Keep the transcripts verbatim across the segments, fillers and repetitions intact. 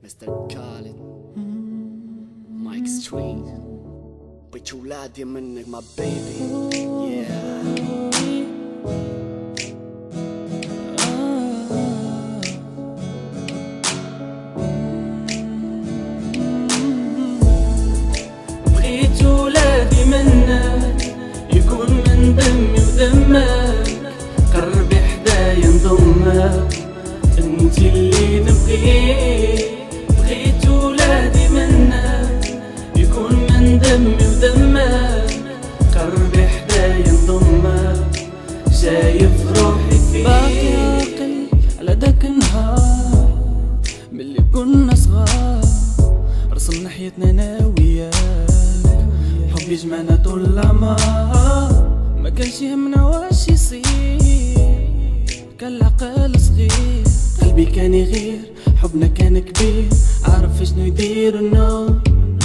مستر كالد مايك ستريت بيت ولادي منك ما بيبي بغيت ولادي منك يكون من دمي ودمك، قربي حدايا نضمك انتي اللي نبغيك. بغيت ولادي منك يكون من دمي ودمك، قربي حدايا نضمك شايف روحي فيك. باقي عاقل على داك النهار ملي كنا صغار، رسمنا حياتنا انا وياك، حب يجمعنا طول العمر، ما كانش يهمنا واش يصير، كان العقل صغير، قلبي كان يغير، حبنا كان كبير، عارف شنو يدير النوم.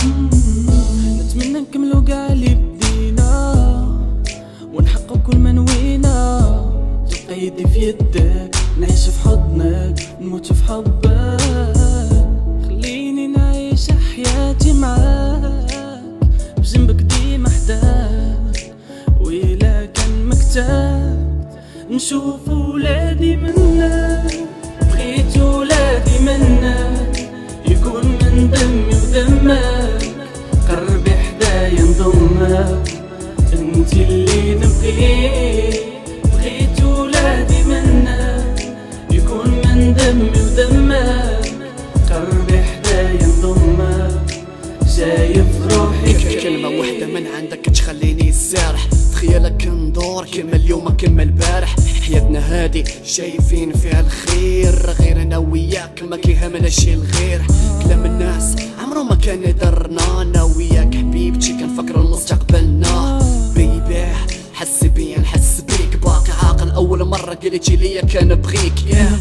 نتمنى نكملو قاع اللي بدينا ونحقق كل ما نوينا، تبقى يدي في يدك، نعيش في حضنك، نموت في حبك، خليني نعيش حياتي معاك، بجنبك ديما حداك، وإلا كان مكتاب نشوف ولادي منك. بغيت ولادي منك يكون من دمي ودمك، قربي حدايا نضمك انتي اللي نبغيك. بغيت ولادي منك يكون من دمي ودمك، قربي حدايا نضمك شايف روحي فيك. كلمة وحدة من عندك تخليني سارح، تخيلك ندور كيما اليوم كيما البارح، حياتنا هادي شايفين فيها الخير، غير انا وياك ما كيهمنا شي الغير. كلام الناس عمرو ما كان يضرنا، انا وياك حبيبتي كنفكر المستقبلنا. بيبي حس بيا نحس بيك، باقي عاقل اول مرة قلتي ليا كنبغيك.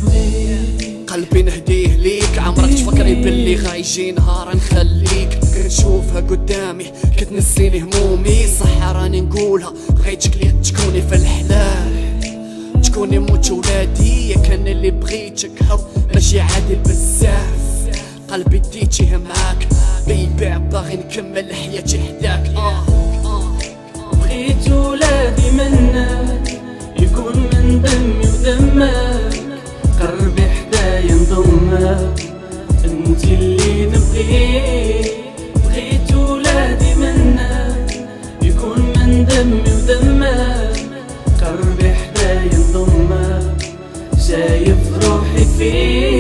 قلبي نهديه ليك، عمرك تفكري باللي غايجي نهار نخليك، كنشوفها قدامي كتنسيني همومي، صح راني نقولها بغيتك ليا تكوني في الحلال، تكوني موت ولادي، كان اللي بغيتك حب ماشي عادي بزاف، قلبي ديتيه معاك بيبي، باغي نكمل حياتي حداك. آه آه بغيت ولادي منك يكون من دمي ودمك، قربي حدايا نضمك انتي اللي نبغيك. بغيت ولادي منك يكون من دمي ودمك، قربي حدايا نضمك شايف روحي فيك.